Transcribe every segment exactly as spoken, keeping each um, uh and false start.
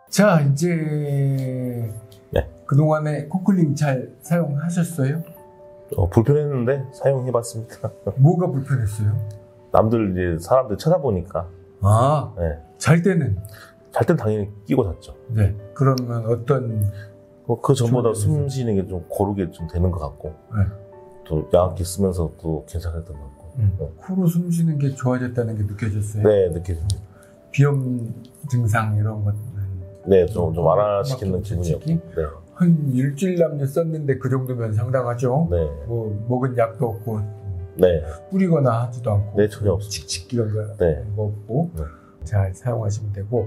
자, 이제 네. 그동안에 코클링 잘 사용하셨어요? 어, 불편했는데 사용해봤습니다. 뭐가 불편했어요? 남들 이제 사람들 쳐다보니까. 아, 네. 잘 때는? 잘 땐 당연히 끼고 잤죠. 네. 그러면 어떤 그, 그 전보다 숨 쉬는 게 좀 고르게 좀 되는 것 같고, 네. 또 양압기 쓰면서 또 괜찮았던 것 같고. 음. 네. 코로 숨 쉬는 게 좋아졌다는 게 느껴졌어요? 네, 느껴집니다. 비염 증상 이런 것은? 네, 좀, 좀 완화시키는 기분이었고. 솔직히? 네. 한 일주일 남짓 썼는데 그 정도면 상당하죠? 네. 뭐 먹은 약도 없고 네. 뿌리거나 하지도 않고 네, 전혀 없습니다. 칙칙 이런 거 네. 없고 네. 잘 사용하시면 되고.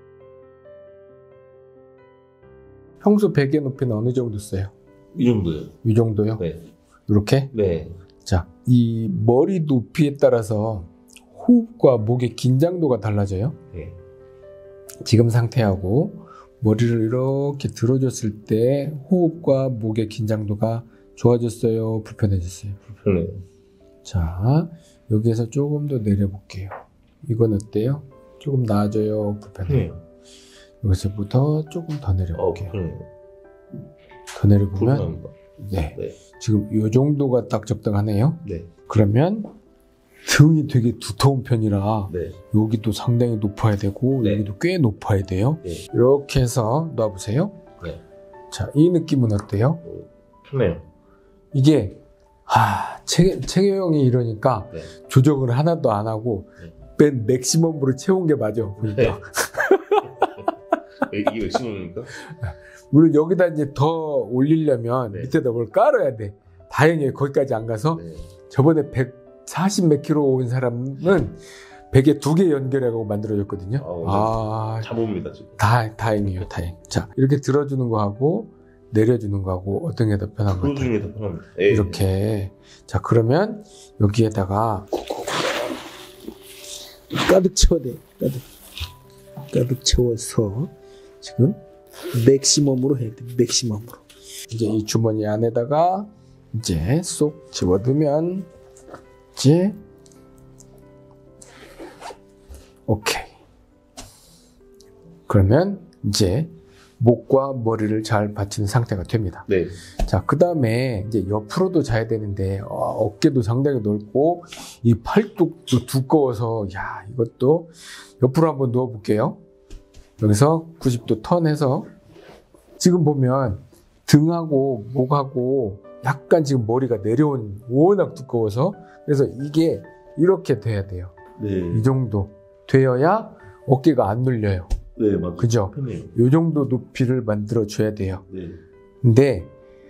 평소 베개 높이는 어느 정도 써요? 이 정도요. 이 정도요? 네. 이렇게? 네. 자, 이 머리 높이에 따라서 호흡과 목의 긴장도가 달라져요. 네. 지금 상태하고 머리를 이렇게 들어줬을 때 호흡과 목의 긴장도가 좋아졌어요? 불편해졌어요? 불편해요. 자, 여기에서 조금 더 내려볼게요. 이건 어때요? 조금 나아져요? 불편해요? 네. 여기서부터 조금 더 어, 내려볼게요. 불편해요. 더 내려보면 불편합니다. 네, 네. 지금 이 정도가 딱 적당하네요. 네. 그러면 등이 되게 두터운 편이라 네. 여기도 상당히 높아야 되고 네. 여기도 꽤 높아야 돼요. 네. 이렇게 해서 놔보세요. 네. 자, 이 느낌은 어때요? 어, 편해요. 이게 하, 체, 체형이 이러니까 네. 조정을 하나도 안 하고 네. 맨 맥시멈으로 채운 게 맞아 보니까. 네. 이게 맥시멈입니까? 물론 여기다 이제 더 올리려면 네. 밑에다 뭘 깔아야 돼. 다행히 거기까지 안 가서 네. 저번에 백사십 몇 킬로 온 사람은 베개 두 개 연결하고 만들어졌거든요. 아, 아, 잘 봅니다 지금. 다, 다행이에요, 다행. 자, 이렇게 들어주는 거 하고 내려주는 거 하고 어떤 게 더 편한 것 그 같아요? 중에 더 편합니다. 네. 이렇게. 자, 그러면 여기에다가 가득 채워야 돼. 가득. 가득 채워서 지금 맥시멈으로 해야 돼. 맥시멈으로. 이제 이 주머니 안에다가 이제 쏙 집어두면 이제 오케이. 그러면 이제 목과 머리를 잘 받치는 상태가 됩니다. 네. 자, 그 다음에 이제 옆으로도 자야 되는데 어, 어깨도 상당히 넓고 이 팔뚝도 두꺼워서 야, 이것도 옆으로 한번 누워 볼게요. 여기서 구십 도 턴해서 지금 보면 등하고 목하고 약간 지금 머리가 내려온, 워낙 두꺼워서 그래서 이게 이렇게 돼야 돼요. 네. 이 정도 되어야 어깨가 안 눌려요. 네, 맞아요. 그죠? 편해요. 이 정도 높이를 만들어 줘야 돼요. 네. 근데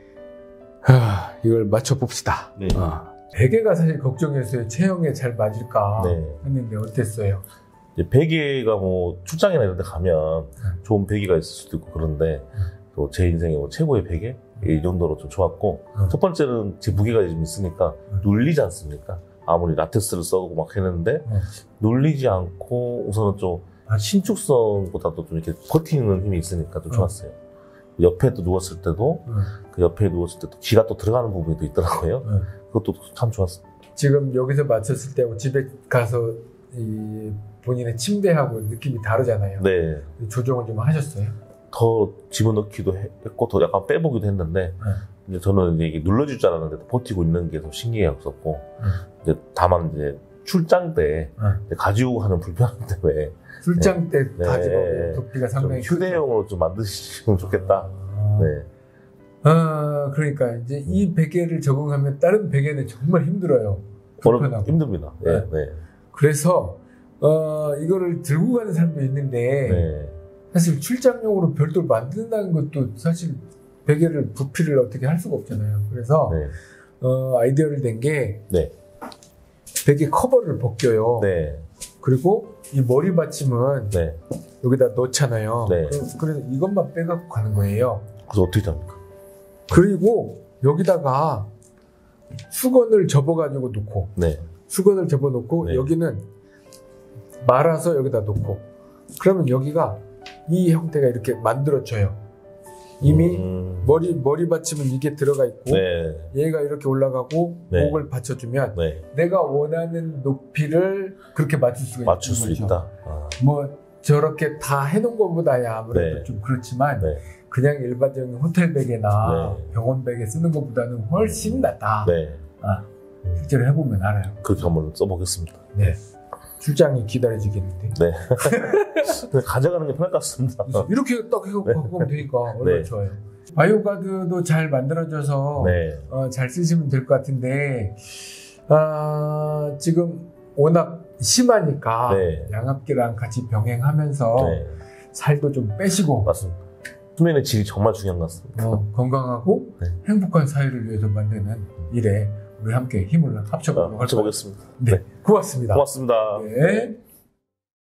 하, 이걸 맞춰 봅시다. 네. 어. 베개가 사실 걱정이었어요. 체형에 잘 맞을까 네. 했는데 어땠어요? 이제 베개가 뭐 출장이나 이런 데 가면 좋은 베개가 있을 수도 있고 그런데 또 제 인생의 뭐 최고의 베개? 이 정도로 좀 좋았고 음. 첫 번째는 제 무게가 좀 있으니까 음. 눌리지 않습니까? 아무리 라텍스를 써고 막 했는데 음. 눌리지 않고 우선은 좀 신축성보다도 좀 이렇게 버티는 힘이 있으니까 좀 음. 좋았어요. 옆에 또 누웠을 때도 음. 그 옆에 누웠을 때도 귀가 또 들어가는 부분이 또 있더라고요. 음. 그것도 참 좋았어요. 지금 여기서 맞췄을 때하고 집에 가서 이 본인의 침대하고 느낌이 다르잖아요. 네. 조정을 좀 하셨어요? 더 집어넣기도 했고 더 약간 빼보기도 했는데 네. 이제 저는 이제 이게 눌러줄 줄 알았는데 버티고 있는 게 더 신기했었고 네. 이제 다만 이제 출장 때 네. 이제 가지고 가는 불편함 때문에 출장 때 네. 가지고 두피가 좀 상당히 휴대용으로 좀 만드시면 좋겠다. 아, 네. 아, 그러니까 이제 이 베개를 적응하면 다른 베개는 정말 힘들어요. 어렵, 불편하고. 힘듭니다. 네. 네. 그래서 어, 이거를 들고 가는 사람도 있는데 네. 사실 출장용으로 별도로 만든다는 것도 사실 베개를 부피를 어떻게 할 수가 없잖아요. 그래서 네. 어, 아이디어를 낸 게 네. 베개 커버를 벗겨요. 네. 그리고 이 머리 받침은 네. 여기다 넣잖아요. 네. 그- 그래서 이것만 빼갖고 가는 거예요. 그래서 어떻게 합니까? 그리고 여기다가 수건을 접어가지고 놓고 네. 수건을 접어놓고 네. 여기는 말아서 여기다 놓고 그러면 여기가 이 형태가 이렇게 만들어져요. 이미 음, 머리 머리 받침은 이게 들어가 있고 네. 얘가 이렇게 올라가고 네. 목을 받쳐주면 네. 내가 원하는 높이를 그렇게 맞출 수가 맞출 수 있는 거죠. 있다. 아. 뭐 저렇게 다 해놓은 것보다야 아무래도 네. 좀 그렇지만 네. 그냥 일반적인 호텔 베개나 네. 병원 베개 쓰는 것보다는 훨씬 낫다. 네. 아, 실제로 해보면 알아요. 그렇게 한번 써보겠습니다. 네. 출장이 기다려지겠는데. 네. 가져가는 게 편할 것 같습니다. 이렇게 딱 해갖고 네. 하면 되니까 얼마나 네. 좋아요. 바이오가드도 잘 만들어져서 네. 어, 잘 쓰시면 될 것 같은데 아, 지금 워낙 심하니까 네. 양압기랑 같이 병행하면서 네. 살도 좀 빼시고 맞습니다. 수면의 질이 정말 중요한 것 같습니다. 어, 건강하고 네. 행복한 사회를 위해서 만드는 일에 우리 함께 힘을 합쳐보도록 어, 할 거예요. 합쳐보겠습니다. 네, 고맙습니다. 고맙습니다. 네.